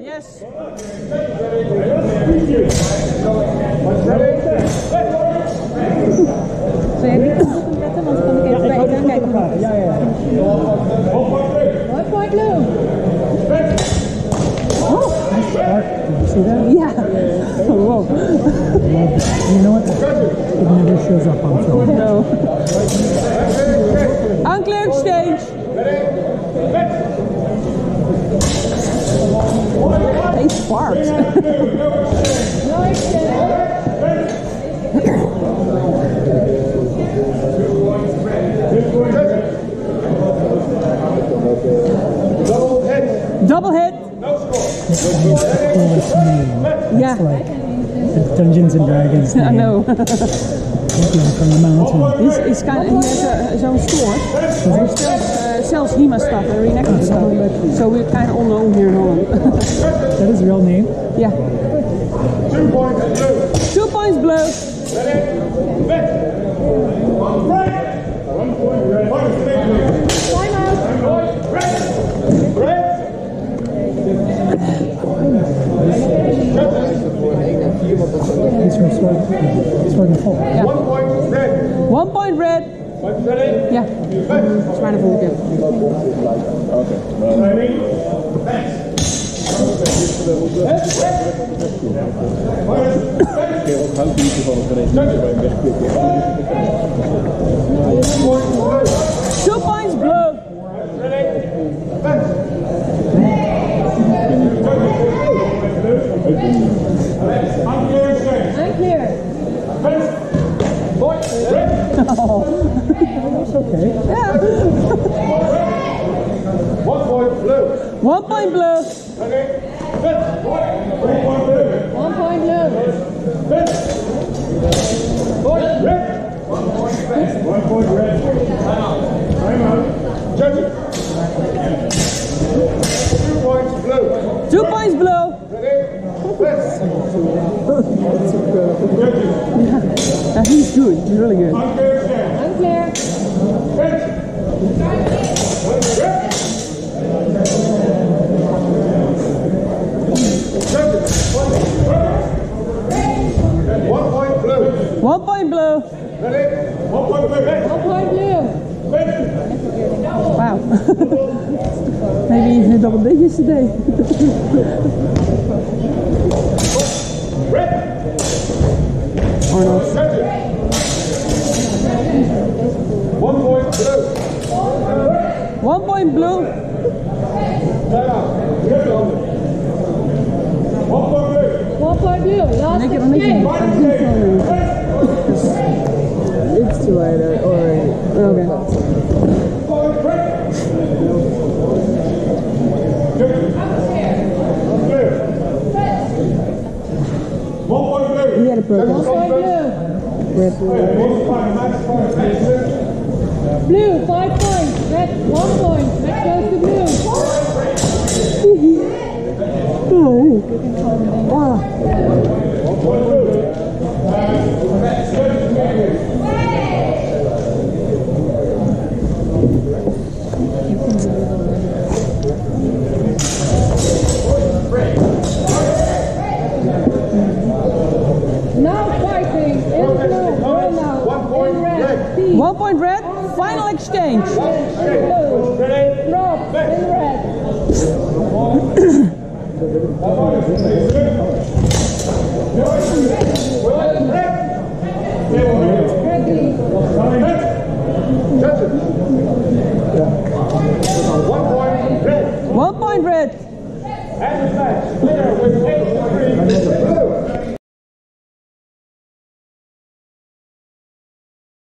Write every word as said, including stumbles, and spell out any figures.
Yes. Zou jij niet op hem letten, want dan kan ik even bij je aankijken. Ja, ja, ja. One point blue. Oh, nice spark. Did you see that? Yeah. Oh, wow. You know what? It never shows up on film. No. Unclear exchange. They sparked. No exchange. Double hit. Double hit. No score. That's the coolest name. Yeah. It's like the Dungeons and Dragons name. I know. Looking from the mountain. He's, he's kind of, he has zo'n store. He sells, uh, sells HEMA stuff and reenactment stuff. So we're kind of all known here in Holland. That is real name? Yeah. Two points blue. Two points blue. Ready? Bet. One point red. Time out. Red. Red. He's from Sword, Sword and Fall. Yeah. One point red. One point red. Ready? Ja, dat is bijna volgende keer. Ready? Thanks. Two points blue. Ready? Thanks. Unclear exchange. Unclear. Point red. Oh. It's okay. Yeah. One point blue. One point blue. Ready? Bet. Three point blue. One point blue. Bet. Point red. One point red. One point red. Time out. Time out. Judge it. Two points blue. Two points blue. Ready? Bet. Judge it. Yeah, he's good. He's really good. Unclear exchange. Unclear. Bet. Red. Judge it. One point blue. One point blue. Ready? One point blue. One point blue. Bet. Wow. Maybe even double digits today. Red. Or not. Judge it. One point blue. One point blue. Time out. Get it on it. One point blue. One point blue. Last Fight exchange. exchange. It's too late already. Okay. Point red. Unclear. One point blue. He had a problem. One point blue. Blue, five points. Red, one point. Red goes to blue. Oh. Wow. Now fighting in blue. Now. One point red. One point red. Final exchange. Ready? Drop in red.